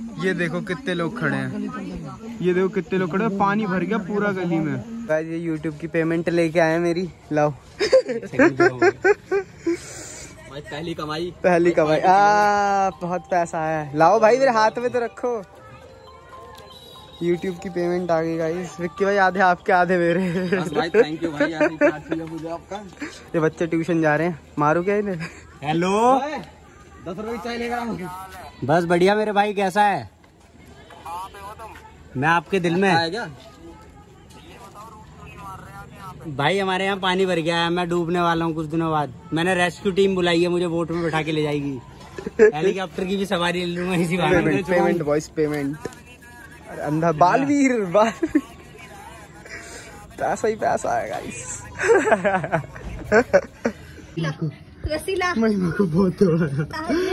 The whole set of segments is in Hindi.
ये देखो कितने लोग खड़े हैं, ये देखो कितने लोग खड़े हैं, पानी भर गया पूरा गली में। गाइस ये यूट्यूब की पेमेंट लेके आए मेरी, लाओ। पहली कमाई बहुत पैसा है, लाओ भाई मेरे हाथ में तो रखो। यूट्यूब की पेमेंट आ गई गाइस। विक्की भाई आधे आपके आधे मेरे। भाई थैंक यू भाई, मुझे आपका। ये बच्चे ट्यूशन जा रहे हैं, मारू क्या इन्हें? हेलो 10 रुपए चाय लेकर। बस बढ़िया मेरे भाई, कैसा है? मैं आपके दिल में क्या भाई, हमारे यहाँ पानी भर गया है, मैं डूबने वाला हूँ कुछ दिनों बाद। मैंने रेस्क्यू टीम बुलाई है, मुझे बोट में बैठा के ले जाएगी। हेलीकॉप्टर की भी सवारी ले लूंगा इसी बार। Payment boys payment. अरे अंधा बालवीर पैसा ही पैसा है गाइस। रसीला महिमा को बहुत हो रहा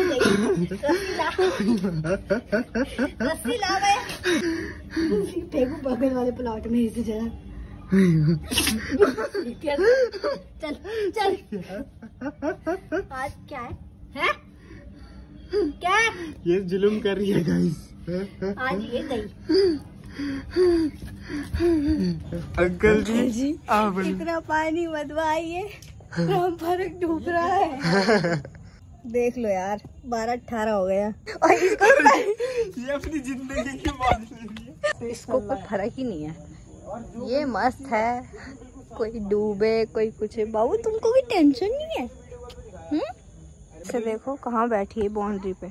बगल वाले प्लॉट में इसी जगह। चल चल आज क्या है? क्या ये जुलुम कर रही है गाइस। आज ये गई। अंकल जी आप इतना पानी मदवाइए, हम फर्क डूब रहा है। देख लो यार 12-18 हो गया और इसको ये अपनी जिंदगी की बात। इसको कोई फर्क ही नहीं है, ये मस्त है। कोई डूबे कोई कुछ, बाबू तुमको कोई टेंशन नहीं है। इसे देखो कहाँ बैठी है बाउंड्री पे।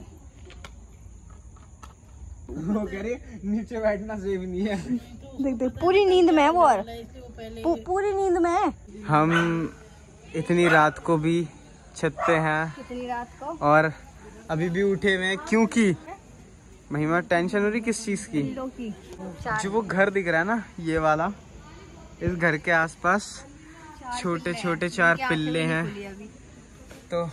वो कह रही नीचे बैठना सेफ नहीं है। देख देख पूरी नींद में है वो, और पूरी नींद में है। हम इतनी रात को भी छत पे हैं, कितनी रात को, और अभी भी उठे हुए हैं क्योंकि महिमा टेंशन हो रही किस चीज की? जो वो घर दिख रहा है ना ये वाला, इस घर के आसपास छोटे छोटे 4 पिल्ले हैं, तो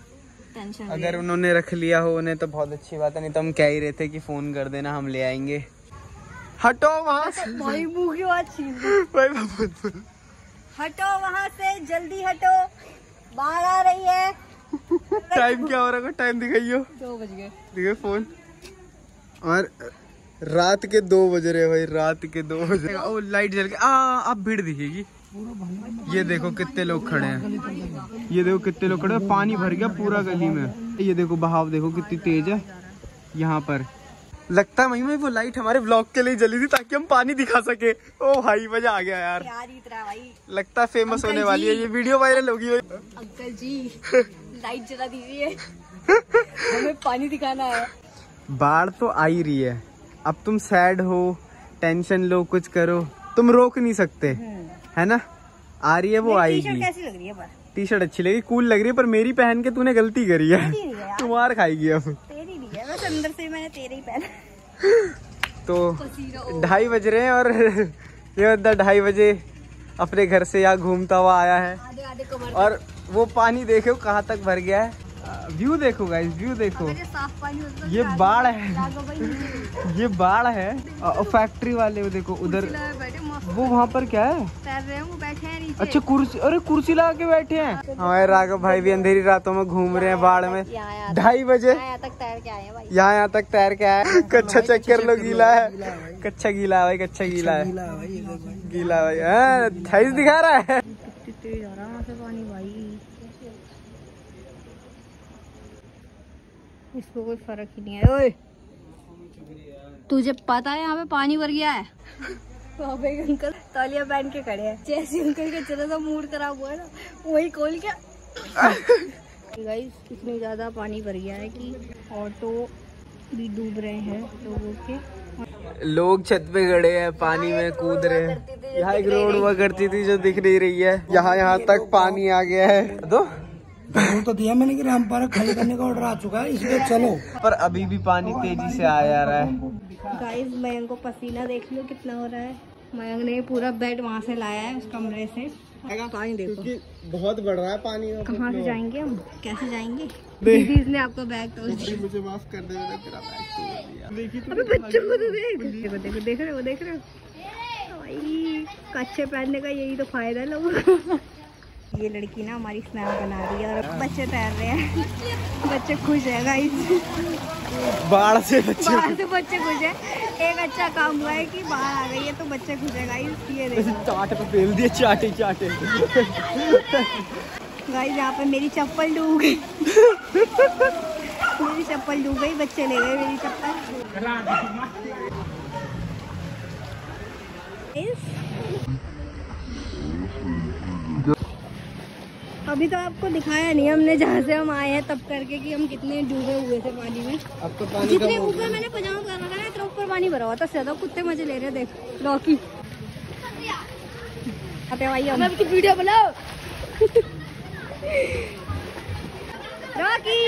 अगर उन्होंने रख लिया हो उन्हें तो बहुत अच्छी बात है, नहीं तो हम कह ही रहे थे कि फोन कर देना हम ले आएंगे। हटो वहाँ से भाई, मुंह की बात छीन। हटो वहाँ से, जल्दी हटो, बाहर आ रही है। टाइम क्या हो रहा है? टाइम दिखाइयो। 2 बज गए। दिखे फोन, और रात के 2 बज रहे भाई, रात के 2 बज रहे। ओ लाइट जल के अब भीड़ दिखेगी। ये देखो कितने लोग खड़े हैं, ये देखो कितने लोग खड़े हैं, पानी भर गया पूरा गली में। ये देखो बहाव देखो कितनी तेज है यहाँ पर। लगता है महिमा वो लाइट हमारे व्लॉग के लिए जली थी ताकि हम पानी दिखा सके। ओ भाई मजा आ गया यार, भाई। लगता है फेमस होने वाली है ये वीडियो, वायरल होगी। अंकल जी लाइट जला दीजिए, हमें पानी दिखाना है। बाढ़ तो आ ही रही है, अब तुम सैड हो, टेंशन लो, कुछ करो, तुम रोक नहीं सकते, है ना? आ रही है वो आएगी। कैसी लग रही है? टी शर्ट अच्छी लगी, कूल लग रही है, पर मेरी पहन के तूने गलती करी है, तुम्हार खाएगी अब। तेरी नहीं है, बस अंदर से मैंने तेरे ही पहना। तो 2:30 बज रहे हैं और ये बंदा 2:30 बजे अपने घर से यहाँ घूमता हुआ आया है। और वो पानी देखो कहाँ तक भर गया है। व्यू देखो गाइस, व्यू देखो, ये बाढ़ है, ये बाढ़ है। और फैक्ट्री वाले वो देखो उधर, वो वहाँ पर क्या है? वो बैठे हैं नीचे। अच्छा कुर्सी, अरे कुर्सी लगा के बैठे हैं। हमारे राघव भाई भी अंधेरी रातों में घूम रहे हैं बाढ़ में। 2:30 बजे यहाँ तक तैर के आए हैं भाई, यहाँ तक तैर के आए। कच्चा चेक कर लो, गीला है, कच्चा गीला है भाई, कच्चा गीला है, गीला भाई। 28 दिखा रहा है। तेज आ रहा है पानी भाई, इसको कोई फर्क ही नहीं है। ओए तुझे पता है यहाँ पे पानी भर गया है? वहाँ पे एक अंकल तौलिया पहन के खड़े हैं, जैसे अंकल के चलो तो मूड खराब हुआ ना, वही खोल के। गाइस इतनी ज्यादा पानी भर गया है कि ऑटो भी डूब रहे हैं लोगों के। लोग छत पे खड़े हैं, पानी में कूद रहे हैं। यहाँ एक रोड हुआ करती थी जो दिख नहीं रही है, यहाँ तक पानी आ गया है। तो दिया मैंने कि राम पार्क खाली करने का ऑर्डर आ चुका है, इसलिए चलो। पर अभी भी पानी तेजी से आ जा रहा है। गाइस मयंक को पसीना देख लो कितना हो रहा है। मयंक ने पूरा बेड वहाँ से लाया है उस कमरे से। पानी देखो बहुत बढ़ रहा है पानी। कहाँ से जाएंगे हम, कैसे जाएंगे? दीदी ने आपका बैग तोड़ दिया। मुझे माफ कर दे, मैंने तेरा बैग तोड़ दिया। अबे बच्चों को तो देखो, देख रहे हो भाई, कच्चे पहनने का यही तो फायदा है लोगों को। ये लड़की ना हमारी स्नैप बना रही है और बच्चे तैर रहे हैं। बच्चे खुश है गाइस। बाढ़ से बच्चे बाहर से बच्चे घुसे। एक अच्छा काम हुआ है कि बाहर आ गई है तो बच्चे घुसे गाइस। ये देखो चाट पे फेल दिए, चाटे चाटे। गाइस यहाँ पे मेरी चप्पल डूब गई। मेरी चप्पल डूब गई, बच्चे ले गए मेरी चप्पल। अभी तो आपको दिखाया नहीं हमने जहाँ से हम आए हैं तब करके कि हम कितने डूबे हुए थे पानी में। अब तो पानी जितने ऊपर मैंने पजामा कर रखा है इतना ऊपर पानी भरा हुआ था। ज्यादा कुत्ते मजे ले रहे। देख रॉकी भाई हम वीडियो बनाओ। रॉकी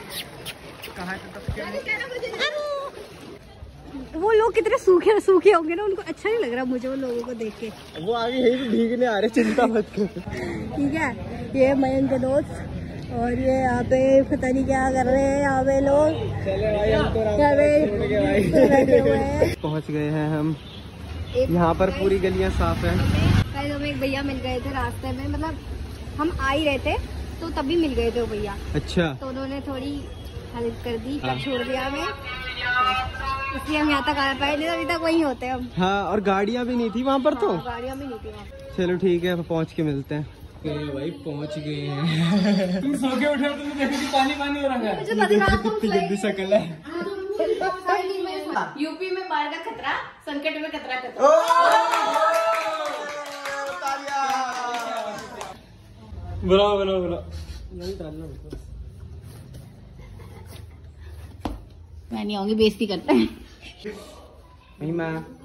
वो लोग कितने सूखे सूखे होंगे ना, उनको अच्छा नहीं लग रहा मुझे वो लोगों को देख के। वो आगे यही भीगने आ रहे, चिंता मत कर। ठीक है, ये मयंक के दोस्त और ये यहाँ पे पता नहीं क्या कर रहे हैं यहाँ पे लोग। चले भाई हम तो बैठे हुए हैं। पहुँच गए हैं हम। यहाँ पर पूरी गलियाँ साफ है। कल हमें एक भैया मिल गए थे रास्ते में, मतलब हम आ ही रहे थे तो तभी मिल गए थे वो भैया। अच्छा, तो उन्होंने थोड़ी हेल्प कर दी, हाँ। छोड़ दिया हमें, इसलिए हम यहाँ तक आ पाए। नहीं तो अभी तक वहीं होते हम। हाँ, और गाड़ियाँ भी नहीं थी वहाँ पर। तो हाँ, गाड़ियाँ भी नहीं थी वहाँ। चलो ठीक है, पहुँच के मिलते हैं। भाई पहुँच गए हैं। तुम सो के उठे हो, तुमने देखा कि पानी पानी हो रहा है। कितनी गंदी शक्ल है। यूपी में बाढ़ का खतरा, संकट में खतरा खतरा। बुलाओ बुलाओ बुलाओ। मैं नहीं आऊंगी, बेइज्जती करते हैं। नहीं, मैं